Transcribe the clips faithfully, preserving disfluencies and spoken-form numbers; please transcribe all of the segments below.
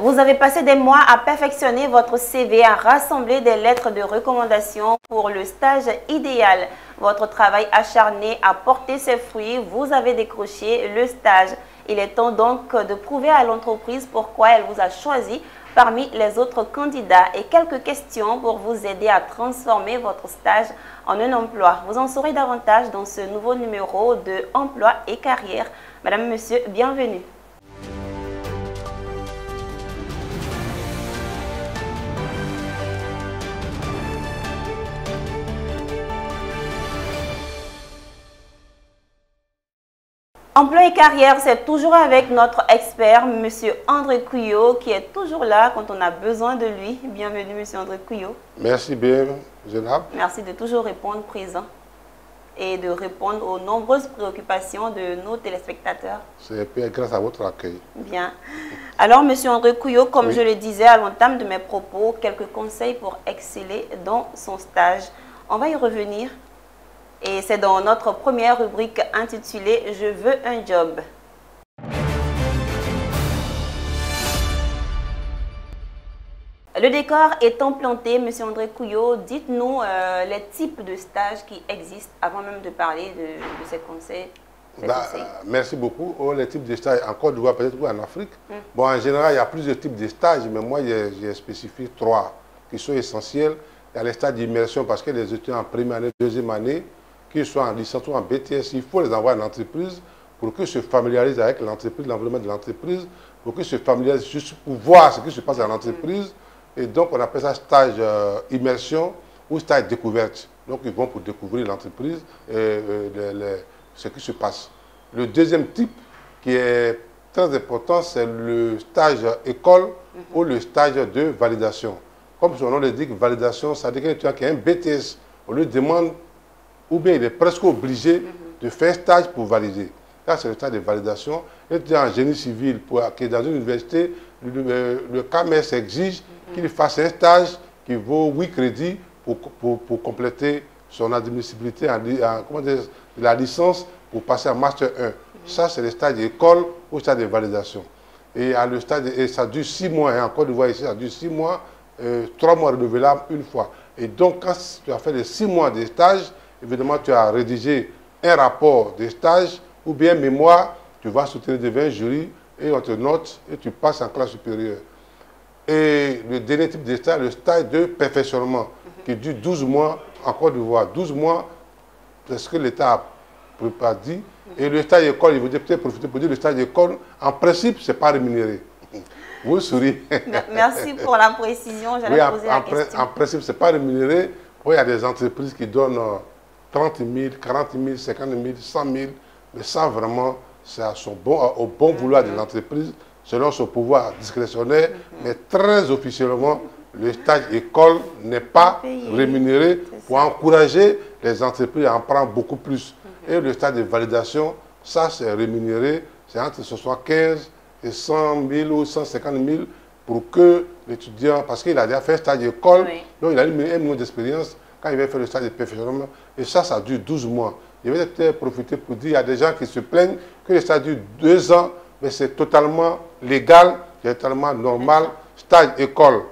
Vous avez passé des mois à perfectionner votre C V, à rassembler des lettres de recommandation pour le stage idéal. Votre travail acharné a porté ses fruits. Vous avez décroché le stage. Il est temps donc de prouver à l'entreprise pourquoi elle vous a choisi parmi les autres candidats et quelques questions pour vous aider à transformer votre stage en un emploi. Vous en saurez davantage dans ce nouveau numéro de Emploi et Carrière. Madame, Monsieur, bienvenue. Emploi et carrière, c'est toujours avec notre expert, Monsieur André Couillot, qui est toujours là quand on a besoin de lui. Bienvenue, Monsieur André Couillot. Merci bien, Zénab. Merci de toujours répondre présent et de répondre aux nombreuses préoccupations de nos téléspectateurs. C'est grâce à votre accueil. Bien. Alors, Monsieur André Couillot, comme oui. je le disais à l'entame de mes propos, quelques conseils pour exceller dans son stage. On va y revenir. Et c'est dans notre première rubrique intitulée « Je veux un job ». Le décor étant planté, Monsieur André Couillot, dites-nous euh, les types de stages qui existent avant même de parler de, de ces conseils. Ces bah, conseils. Merci beaucoup. Oh, les types de stages, en Côte d'Ivoire, peut-être ou en Afrique. Mm. Bon, en général, il y a plusieurs types de stages, mais moi, j'ai spécifié trois qui sont essentiels. Il y a les stages d'immersion parce que les étudiants en première année, deuxième année, qu'ils soient en licence ou en B T S, il faut les envoyer en entreprise pour qu'ils se familiarisent avec l'entreprise, l'environnement de l'entreprise, pour qu'ils se familiarisent juste pour voir ce qui se passe dans l'entreprise. Et donc, on appelle ça stage euh, immersion ou stage découverte. Donc, ils vont pour découvrir l'entreprise et euh, les, les, ce qui se passe. Le deuxième type qui est très important, c'est le stage école mm-hmm. ou le stage de validation. Comme son nom l'indique, validation, ça veut dire qu'un étudiant qui a un B T S, on lui demande ou bien il est presque obligé mm-hmm. de faire un stage pour valider. Là, c'est le stage de validation. Il est en génie civil, pour, qui est dans une université, le, le, le C A M E S exige mm-hmm. qu'il fasse un stage qui vaut huit crédits pour, pour, pour compléter son admissibilité en, en comment dire, la licence pour passer en Master un. Mm-hmm. Ça, c'est le stage d'école ou le stage de validation. Et, à le stade, et ça dure six mois. Hein, en Côte d'Ivoire, ici, ça dure six mois, euh, trois mois renouvelables une fois. Et donc, quand tu as fait les six mois de stage, évidemment, tu as rédigé un rapport de stage ou bien mémoire, tu vas soutenir devant un jury et on te note et tu passes en classe supérieure. Et le dernier type de stage, le stage de perfectionnement, mm-hmm. qui dure douze mois en Côte d'Ivoire. douze mois, c'est ce que l'État a dit. Mm-hmm. Et le stage d'école, il vous peut-être profiter pour dire le stage d'école, en principe, ce n'est pas rémunéré. Vous souriez. Merci pour la précision, j'allais oui, poser en, la en question. En principe, ce n'est pas rémunéré. Oui, il y a des entreprises qui donnent euh, trente mille, quarante mille, cinquante mille, cent mille, mais ça vraiment, c'est bon, au bon vouloir mm-hmm. de l'entreprise, selon son pouvoir discrétionnaire, mm-hmm. mais très officiellement, le stage école n'est pas rémunéré pour ça. Encourager les entreprises à en prendre beaucoup plus. Mm-hmm. Et le stage de validation, ça c'est rémunéré, c'est entre soixante-quinze et cent mille ou cent cinquante mille pour que l'étudiant, parce qu'il a déjà fait un stage d'école, oui. donc il a eu un million d'expérience quand il va faire le stage de perfectionnement. Et ça, ça dure douze mois. Je vais peut-être profiter pour dire, il y a des gens qui se plaignent que le stage dure deux ans, mais c'est totalement légal, c'est totalement normal. Stage école,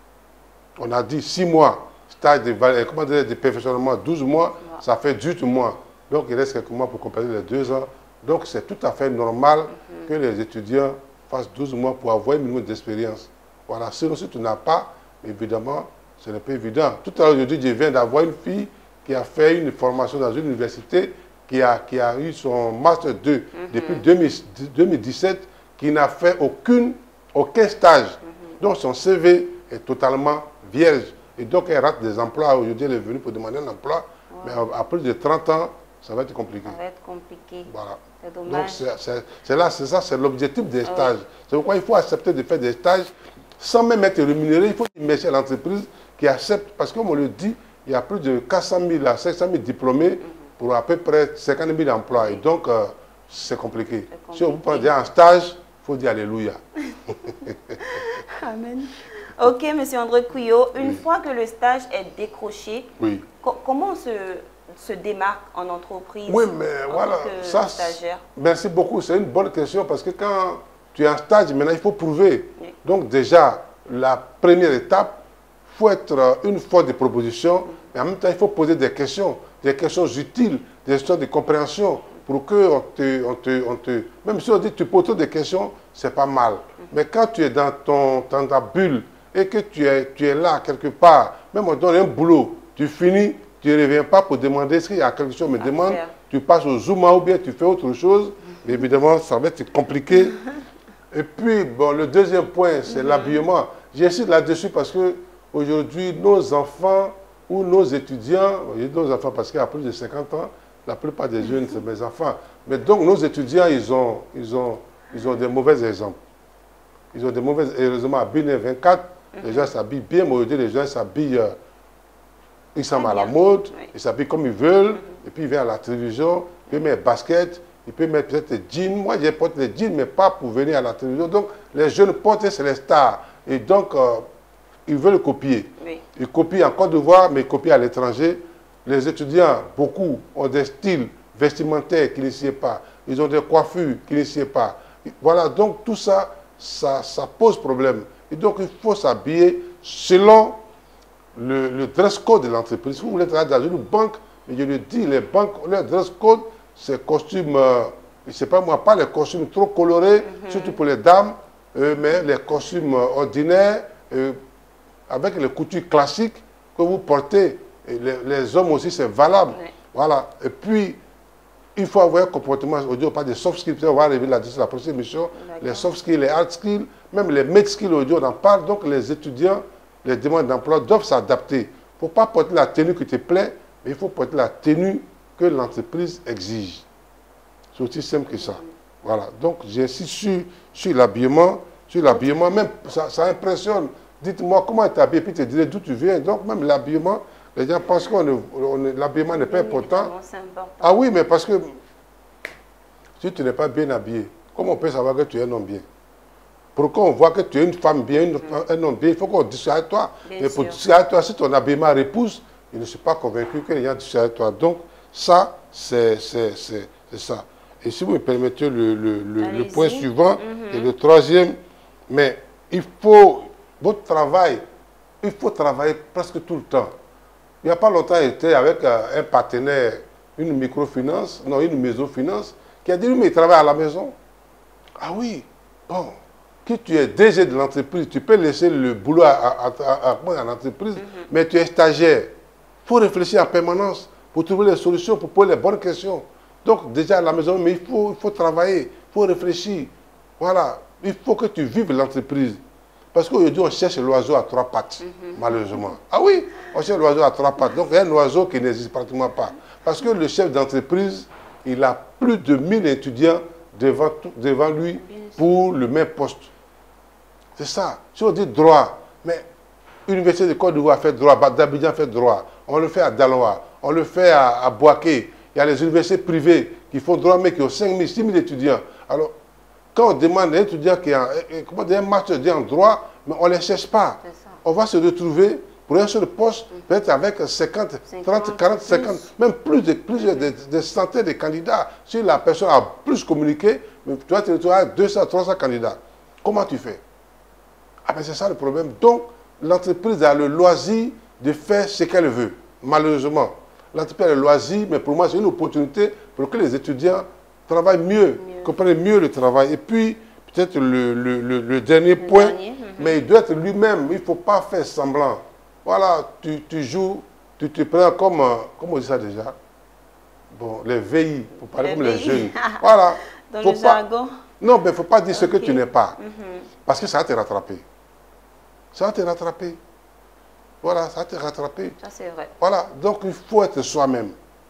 on a dit six mois. Stage de, comment dire, de perfectionnement, douze mois, ça fait dix-huit mois. Donc il reste quelques mois pour compléter les deux ans. Donc c'est tout à fait normal mm-hmm. que les étudiants fassent douze mois pour avoir un minimum d'expérience. Voilà, sinon si tu n'as pas, évidemment, ce n'est pas évident. Tout à l'heure, aujourd'hui, je viens d'avoir une fille qui a fait une formation dans une université, qui a, qui a eu son Master deux mm-hmm. depuis deux mille dix-sept, qui n'a fait aucune, aucun stage. Mm-hmm. Donc son C V est totalement vierge. Et donc elle rate des emplois. Aujourd'hui, elle est venue pour demander un emploi. Wow. Mais à, à plus de trente ans, ça va être compliqué. Ça va être compliqué. Voilà. C'est dommage. Donc c'est là, c'est ça, c'est l'objectif des stages. Oui. C'est pourquoi il faut accepter de faire des stages sans même être rémunéré. Il faut immerger l'entreprise qui accepte, parce que comme on le dit, il y a plus de quatre cent mille à cinq cent mille diplômés mm-hmm. pour à peu près cinquante mille emplois. Et donc, euh, c'est compliqué. compliqué. Si on vous prend déjà en stage, il faut dire Alléluia. Amen. Ok, Monsieur André Couillot, une oui. fois que le stage est décroché, oui. co comment on se, se démarque en entreprise oui, mais en voilà, tant que ça, stagiaire? Merci beaucoup, c'est une bonne question parce que quand tu es en stage, maintenant il faut prouver. Oui. Donc déjà, la première étape, il faut être une force de proposition, mais en même temps, il faut poser des questions, des questions utiles, des questions de compréhension, pour que on te, on te, on te... Même si on dit que tu poses des questions, c'est pas mal. Mais quand tu es dans, ton, dans ta bulle et que tu es, tu es là quelque part, même on donne un boulot, tu finis, tu ne reviens pas pour demander s'il y a quelque chose, me demande, tu passes au Zoom ou bien tu fais autre chose, mais évidemment, ça va être compliqué. Et puis, bon, le deuxième point, c'est mm-hmm. l'habillement. J'insiste là-dessus parce que aujourd'hui, nos enfants ou nos étudiants, je dis nos enfants parce qu'il y a plus de cinquante ans, la plupart des jeunes, c'est mes enfants. Mais donc, nos étudiants, ils ont, ils ont, ils ont des mauvais exemples. Ils ont des mauvais, heureusement, à Bénin vingt-quatre, mm-hmm. les gens s'habillent bien, mais aujourd'hui, les gens s'habillent, euh, ils sont à la mode, oui. ils s'habillent comme ils veulent, mm-hmm. et puis ils viennent à la télévision, ils mettent basket, ils peuvent mettre peut-être des jeans. Moi, je porte des jeans, mais pas pour venir à la télévision. Donc, les jeunes portent, c'est les stars. Et donc, euh, ils veulent copier. Oui. Ils copient en Côte d'Ivoire, mais ils copient à l'étranger. Les étudiants, beaucoup, ont des styles vestimentaires qu'ils n'essaient pas. Ils ont des coiffures qu'ils n'essaient pas. Voilà, donc tout ça, ça, ça pose problème. Et donc, il faut s'habiller selon le, le dress code de l'entreprise. Si vous voulez travailler dans une banque, mais je le dis, les banques, leur dress code, c'est costumes, euh, je ne sais pas moi, pas les costumes trop colorés, mm-hmm. surtout pour les dames, euh, mais les costumes euh, ordinaires, euh, avec les coutures classiques que vous portez. Et les, les hommes aussi, c'est valable. Oui. Voilà. Et puis, il faut avoir un comportement, aujourd'hui, on parle des soft skills, on va arriver là-dessus, la prochaine émission, les soft skills, les hard skills, même les mid skills, aujourd'hui, on en parle. Donc, les étudiants, les demandes d'emploi doivent s'adapter. Il ne faut pas porter la tenue qui te plaît, mais il faut porter la tenue que l'entreprise exige. C'est aussi simple que ça. Voilà. Donc, j'insiste sur, sur l'habillement. Sur l'habillement, même, ça, ça impressionne. Dites-moi comment tu es habillé, puis tu te dirais d'où tu viens. Donc, même l'habillement, les gens pensent que l'habillement n'est pas important. important. Ah oui, mais parce que si tu n'es pas bien habillé, comment on peut savoir que tu es un homme bien? Pourquoi on voit que tu es une femme bien, une, mmh. un homme bien, il faut qu'on discute avec toi. Bien mais pour discuter avec toi, si ton habillement repousse, je ne suis pas convaincu que les gens discutent avec toi. Donc, ça, c'est ça. Et si vous me permettez le, le, le, le point suivant, mm-hmm. et le troisième, mais il faut, votre travail, il faut travailler presque tout le temps. Il n'y a pas longtemps, j'étais avec euh, un partenaire, une microfinance, non, une maison finance, qui a dit, mais il travaille à la maison. Ah oui, bon, que tu es D G de l'entreprise, tu peux laisser le boulot à, à, à, à, à l'entreprise, mm-hmm. mais tu es stagiaire. Il faut réfléchir en permanence pour trouver les solutions, pour poser les bonnes questions. Donc, déjà à la maison, mais il faut, il faut travailler, il faut réfléchir. Voilà, il faut que tu vives l'entreprise. Parce qu'aujourd'hui, on cherche l'oiseau à trois pattes, mm-hmm. malheureusement. Ah oui, on cherche l'oiseau à trois pattes. Donc, il y a un oiseau qui n'existe pratiquement pas. Parce que le chef d'entreprise, il a plus de mille étudiants devant, devant lui pour le même poste. C'est ça. Si on dit droit, mais l'Université de Côte d'Ivoire fait droit, d'Abidjan fait droit, on le fait à Daloa, on le fait à, à Boaké. Il y a les universités privées qui font droit, mais qui ont cinq mille, six mille étudiants. Alors, quand on demande à un étudiant qui a comment dire, un master en droit, mais on ne les cherche pas. On va se retrouver pour un seul poste, mmh. peut-être avec cinquante, trente, quarante, cinquante, même plus de, plusieurs, des, des centaines de candidats. Si la personne a plus communiqué, mais tu vas te retrouver avec deux cents, trois cents candidats. Comment tu fais? Ah ben c'est ça le problème. Donc, l'entreprise a le loisir de faire ce qu'elle veut, malheureusement. L'entreprise a le loisir, mais pour moi, c'est une opportunité pour que les étudiants travaillent mieux, mieux. comprennent mieux le travail. Et puis, peut-être le, le, le, le dernier le point, dernier, mm-hmm. mais il doit être lui-même. Il ne faut pas faire semblant. Voilà, tu, tu joues, tu te prends comme, comment on dit ça déjà? Bon, les V I, pour parler les comme V I. Les jeunes. Voilà. Dans faut le pas, jargon. Non, mais il ne faut pas dire okay. ce que tu n'es pas. Mm-hmm. Parce que ça va te rattraper. Ça va te rattraper. Voilà, ça va te rattraper. Ça, c'est vrai. Voilà, donc il faut être soi-même.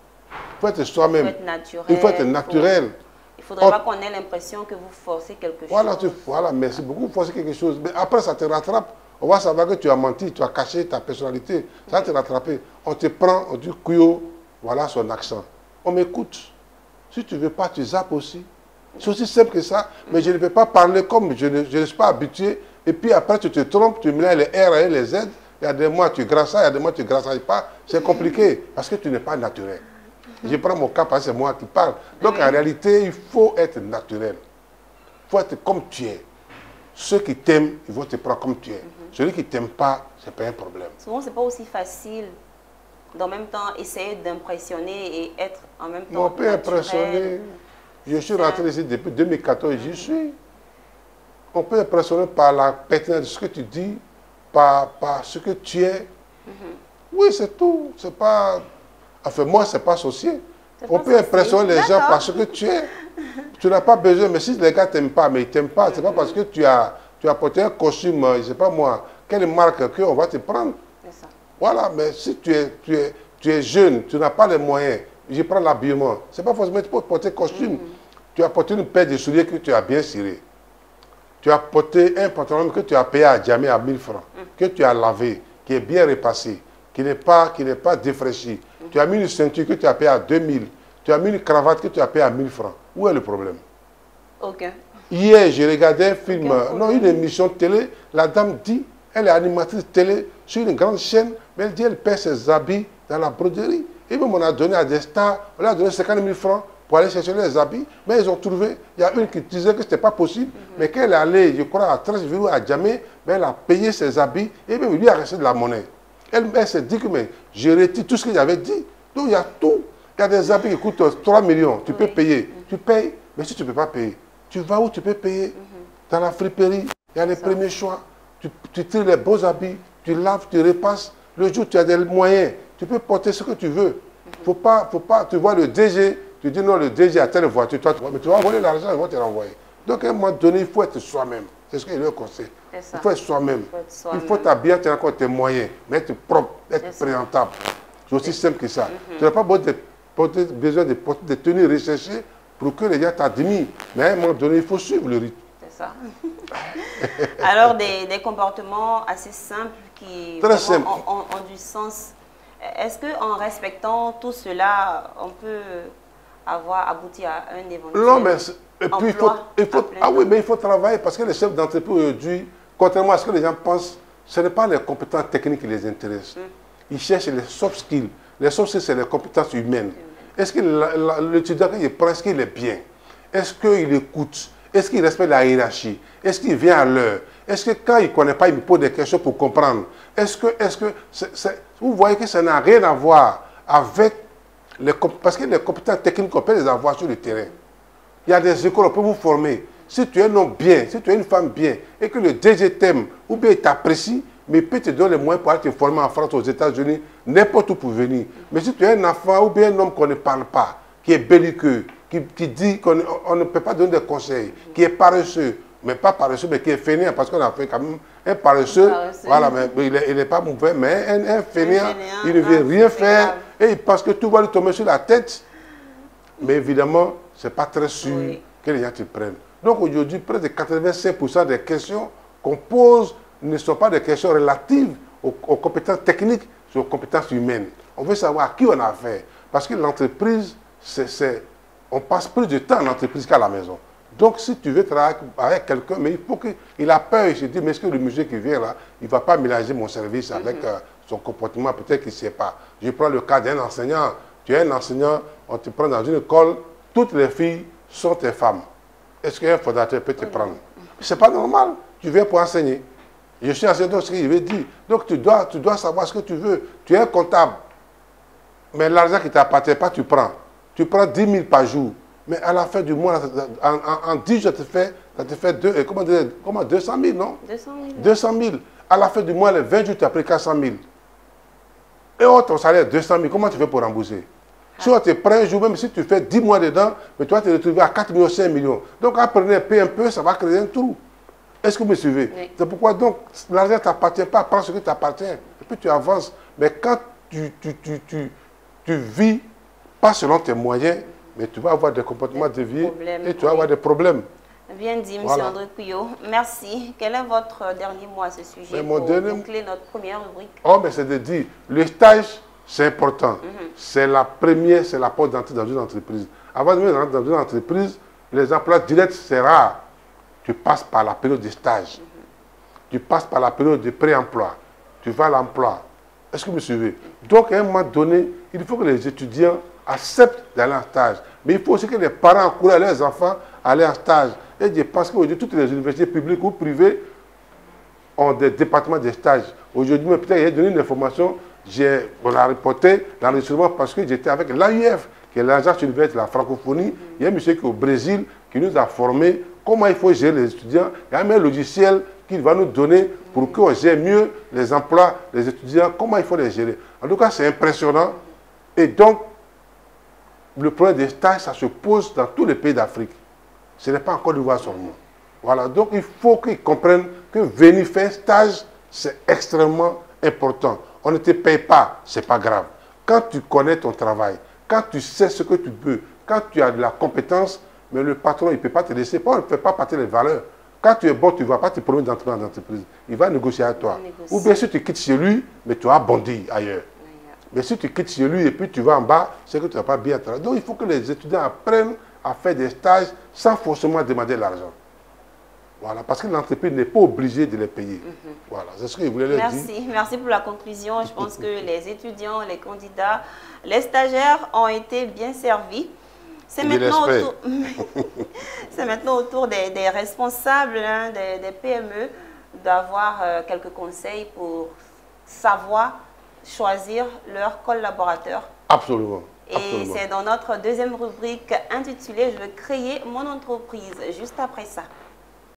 Il faut être soi-même. Il faut être naturel. Il faut être naturel. Il ne faudrait pas qu'on ait l'impression que vous forcez quelque voilà, chose. Tu, voilà, merci beaucoup, forcer quelque chose. Mais après, ça te rattrape. On va savoir que tu as menti, tu as caché ta personnalité. Ça va te rattraper. On te prend, on dit Kuyo, voilà son accent. On m'écoute. Si tu ne veux pas, tu zappes aussi. C'est aussi simple que ça. Mais je ne vais pas parler comme je ne, je ne suis pas habitué. Et puis après, tu te trompes, tu mélanges les R et les Z. Il y a des mois, tu grassas, il y a des mois, tu ne grassas pas. C'est compliqué parce que tu n'es pas naturel. Je prends mon cas parce que c'est moi qui parle. Donc, oui. en réalité, il faut être naturel. Il faut être comme tu es. Ceux qui t'aiment, ils vont te prendre comme tu es. Mm-hmm. Celui qui ne t'aime pas, ce n'est pas un problème. Souvent, ce n'est pas aussi facile d'en même temps essayer d'impressionner et être en même temps. On peut impressionner. Je suis rentré ici depuis deux mille quatorze, j'y suis. On peut impressionner par la pertinence de ce que tu dis, par, par ce que tu es. Mm-hmm. Oui, c'est tout. C'est pas. Enfin, moi, ce n'est pas associé. On peut impressionner les gens par ce que tu es. Tu n'as pas besoin, mais si les gars ne t'aiment pas, mais ils ne t'aiment pas, ce n'est pas parce que tu as, tu as porté un costume, je ne sais pas moi, quelle marque qu'on va te prendre. Ça. Voilà, mais si tu es, tu es, tu es jeune, tu n'as pas les moyens, je prends l'habillement. Ce n'est pas forcément que tu peux porter un costume. Mm-hmm. Tu as porté une paire de souliers que tu as bien ciré. Tu as porté un pantalon que tu as payé à jamais à mille francs, mm-hmm. que tu as lavé, qui est bien repassé, qui n'est pas, qui n'est pas défraîchi. Mm-hmm. Tu as mis une ceinture que tu as payé à deux mille. Tu as mis une cravate que tu as payé à mille francs. Où est le problème? Ok. Hier, j'ai regardé un film, okay, non, une émission de télé. La dame dit, elle est animatrice télé sur une grande chaîne, mais elle dit elle paie ses habits dans la broderie. Et même on a donné à des stars, on a donné cinquante mille francs pour aller chercher les habits, mais ils ont trouvé, il y a une qui disait que ce n'était pas possible, mm-hmm. mais qu'elle est allée, je crois, à Treichville ou à Djamé, mais elle a payé ses habits et même lui a resté de la monnaie. Elle, elle s'est dit que mais, je retire tout ce que j'avais dit. Donc il y a tout. Il y a des habits qui coûtent trois millions, tu oui. peux payer. Mm-hmm. Tu payes, mais si tu ne peux pas payer, tu vas où tu peux payer. Mm-hmm. Dans la friperie, il y a les Ça. premiers choix. Tu, tu tires les beaux habits, tu laves, tu repasses. Le jour où tu as des moyens, tu peux porter ce que tu veux. Mm-hmm. faut pas, faut pas, tu vois le D G, tu dis non, le D G a telle voiture, toi, tu vois, mais tu vas envoyer l'argent, ils vont te renvoyer. Donc à un moment donné, il faut être soi-même. C'est ce qu'il leur conseille. Il faut être soi-même. Soi il faut t'habiller, tu as encore tes moyens, mais être propre, être présentable. C'est aussi simple que ça. Mm-hmm. Tu n'as pas besoin de porter, besoin de porter des tenues recherchées pour que les gens t'admirent. Mais à un moment donné, il faut suivre le rythme. C'est ça. Alors, des, des comportements assez simples qui Très simple. Ont, ont, ont du sens. Est-ce qu'en respectant tout cela, on peut avoir abouti à un éventuel Non, mais et puis il faut, il faut ah oui, mais il faut travailler parce que les chefs d'entreprise aujourd'hui, contrairement à ce que les gens pensent, ce n'est pas les compétences techniques qui les intéressent. Hum. Ils cherchent les soft skills. Les soft skills, c'est les compétences humaines. Est-ce que l'étudiant, quand il prend, est-ce qu'il est bien? Est-ce qu'il écoute? Est-ce qu'il respecte la hiérarchie? Est-ce qu'il vient à l'heure? Est-ce que quand il ne connaît pas, il me pose des questions pour comprendre? Est-ce que, est-ce que, c'est, c'est, vous voyez que ça n'a rien à voir avec les, parce que les compétences techniques, on peut les avoir sur le terrain. Il y a des écoles, on peut vous former. Si tu es un homme bien, si tu es une femme bien, et que le D G t'aime, ou bien il t'apprécie, mais il peut te donner les moyens pour aller te former en France, aux États-Unis, n'importe où pour venir. Mais si tu es un enfant ou bien un homme qu'on ne parle pas, qui est belliqueux, qui, qui dit qu'on on ne peut pas donner des conseils, qui est paresseux, mais pas paresseux, mais qui est fainéant, parce qu'on a fait quand même un paresseux, paresseux. Voilà, mais il n'est pas mauvais, mais un, un fainéant, un fainéant, il ne veut rien faire, grave. Et il pense que tout va lui tomber sur la tête. Mais évidemment, ce n'est pas très sûr oui. que les gens te prennent. Donc aujourd'hui, près de quatre-vingt-cinq pour cent des questions qu'on pose ne sont pas des questions relatives aux, aux compétences techniques, mais aux compétences humaines. On veut savoir à qui on a affaire. Parce que l'entreprise, c'est, c'est, on passe plus de temps en entreprise qu'à la maison. Donc si tu veux travailler avec quelqu'un, mais il faut qu'il a peur, il se dit, mais est-ce que le monsieur qui vient là, il ne va pas mélanger mon service avec mm-hmm. euh, son comportement, peut-être qu'il ne sait pas. Je prends le cas d'un enseignant. Tu es un enseignant, on te prend dans une école, toutes les filles sont tes femmes. Est-ce qu'un fondateur peut te prendre? Ce n'est pas normal. Tu viens pour enseigner. Je suis enseignant, ce qu'il veut dire. Donc tu dois, tu dois savoir ce que tu veux. Tu es un comptable. Mais l'argent qui ne t'appartient pas, tu prends. Tu prends dix mille par jour. Mais à la fin du mois, en, en, en dix jours, ça te fait, ça te fait deux, comment dire, comment, deux cent mille, non? deux cent mille. deux cent mille. À la fin du mois, les vingt jours, tu as pris quatre cent mille. Et oh, ton salaire est deux cent mille. Comment tu fais pour rembourser? Si on te prend un jour, même si tu fais dix mois dedans, mais tu vas te retrouver à quatre millions, cinq millions. Donc, apprenez, paye un peu, ça va créer un trou. Est-ce que vous me suivez? Oui. C'est pourquoi donc l'argent ne t'appartient pas, prends ce qui t'appartient. Et puis tu avances. Mais quand tu, tu, tu, tu, tu vis pas selon tes moyens, mais tu vas avoir des comportements déviés et tu vas oui. avoir des problèmes. Bien dit, M. Voilà. André Pouillot. Merci. Quel est votre dernier mot à ce sujet mais pour dernier... boucler notre première rubrique? Oh, mais c'est de dire, le stage, c'est important. Mm-hmm. C'est la première, c'est la porte d'entrée dans une entreprise. Avant de venir dans une entreprise, les emplois directs, c'est rare. Tu passes par la période de stage. Mm-hmm. Tu passes par la période de pré-emploi. Tu vas à l'emploi. Est-ce que vous me suivez? Donc, à un moment donné, il faut que les étudiants acceptent d'aller en stage. Mais il faut aussi que les parents encouragent leurs enfants à aller en stage. Et je pense qu'aujourd'hui, toutes les universités publiques ou privées ont des départements de stage. Aujourd'hui, peut-être, j'ai donné une information, on a reporté l'enregistrement parce que j'étais avec l'A U F, qui est l'agence universitaire de la francophonie. Il y a un monsieur qui est au Brésil qui nous a formé comment il faut gérer les étudiants. Il y a même un logiciel qu'il va nous donner pour qu'on gère mieux les emplois, les étudiants, comment il faut les gérer. En tout cas, c'est impressionnant. Et donc, le problème des stages, ça se pose dans tous les pays d'Afrique. Ce n'est pas en Côte d'Ivoire seulement. Voilà, donc il faut qu'ils comprennent que venir faire un stage, c'est extrêmement important. On ne te paye pas, ce n'est pas grave. Quand tu connais ton travail, quand tu sais ce que tu peux, quand tu as de la compétence, mais le patron, il ne peut pas te laisser, on ne fait pas partir les valeurs. Quand tu es bon, tu ne vas pas te promettre d'entrer dans l'entreprise. Il va négocier avec toi. Ou bien si tu quittes chez lui, mais tu as bondi ailleurs. Mais si tu quittes chez lui et puis tu vas en bas, c'est que tu n'as pas bien travaillé. Donc il faut que les étudiants apprennent à faire des stages sans forcément demander l'argent. Voilà, parce que l'entreprise n'est pas obligée de les payer. Mm-hmm. Voilà, c'est ce que je voulais leur Merci. dire. Merci pour la conclusion. Je pense que les étudiants, les candidats, les stagiaires ont été bien servis. C'est maintenant, autour... maintenant autour des, des responsables, hein, des, des P M E, d'avoir euh, quelques conseils pour savoir choisir leurs collaborateurs. Absolument. Et c'est dans notre deuxième rubrique intitulée « Je veux créer mon entreprise » juste après ça.